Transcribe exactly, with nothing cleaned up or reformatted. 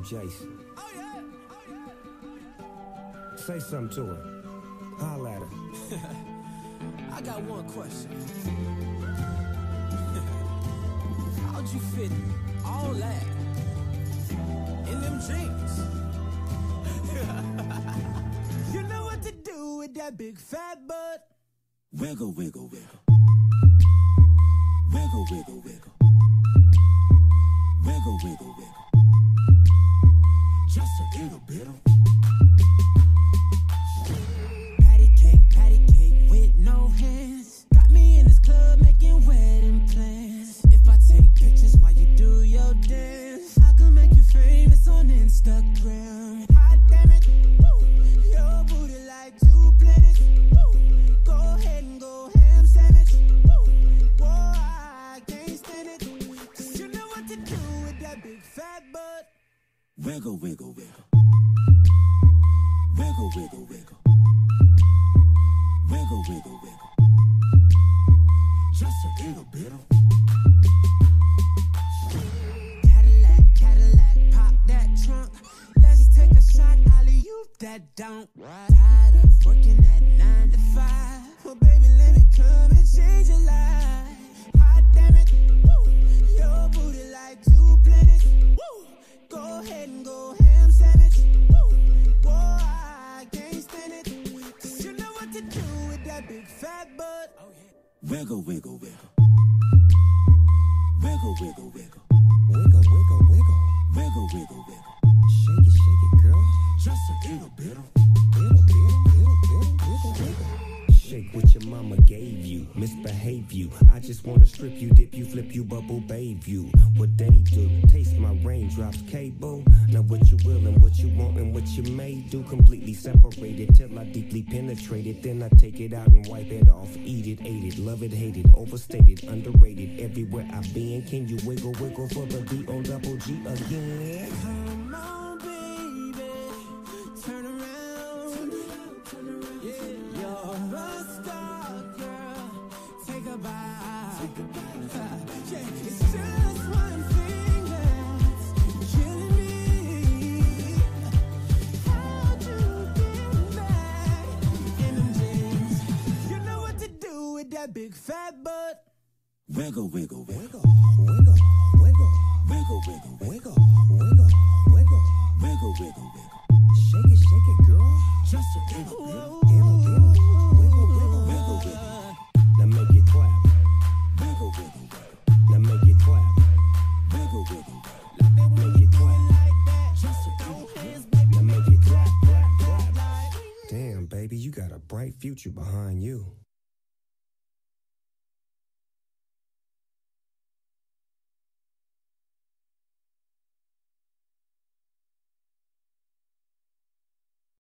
Jason. Say something to her. Holla at her. I got one question. How'd you fit all that in them jeans? You know what to do with that big fat butt. Wiggle, wiggle, wiggle. Wiggle, wiggle, wiggle. Wiggle, wiggle, wiggle. Just a little bit of patty cake, patty cake with no hands. Got me in this club making wedding plans. If I take pictures while you do your dance, I can make you famous on Instagram. Hot damn it, woo. Your booty like two planets. Woo. Go ahead and go ham sandwich. Woo. Whoa, I can't stand it. Cause you know what to do with that big fat butt. wiggle, wiggle, wiggle. Wiggle, wiggle, wiggle. Wiggle, wiggle, wiggle. Just a little bit of Cadillac, Cadillac, pop that trunk. Let's take a shot, alley-oop that don't. Tired of working at nine to five. Well, baby, let me come and change your life. Hot damn it, woo. Your booty like two planets. Woo. Go ahead and go ham sandwich. Woo. Whoa, I can't stand it. Cause you know what to do with that big fat butt. Oh, yeah. wiggle, wiggle, wiggle. Wiggle, wiggle, wiggle. Wiggle, wiggle, wiggle. Wiggle, wiggle, wiggle. Shake it, shake it, girl. Just a little bit of Little, little, little, little, wiggle, wiggle. Shake what your mama gave you, misbehave you. I just wanna strip you, dip you, flip you, bubble bathe you. What they do, taste my raindrops, cable. Now what you will and what you want and what you may do. Completely separated till I deeply penetrate it. Then I take it out and wipe it off. Eat it, ate it, love it, hate it, overstated, underrated. Everywhere I've been, can you wiggle, wiggle for the D O double G again? Come on, baby, turn around. Yeah, you're a star, girl. Take a bite. Yeah, it's just one thing that's killing me. How'd you get back in them jeans? You know what to do with that big fat butt. wiggle, wiggle, wiggle. Wiggle, wiggle, wiggle. Wiggle, wiggle, wiggle. Wiggle, wiggle, wiggle. Wiggle, wiggle, wiggle. Shake it, shake it, girl. Just a little bit of Wiggle, wiggle, wiggle, wiggle. wiggle, wiggle. Now make it clap. Wiggle, wiggle, wiggle. Now make it clap. Wiggle, wiggle, wiggle. Make it clap. Just a little bit. Now make it clap, clap, clap. Damn, baby, you got a bright future behind you.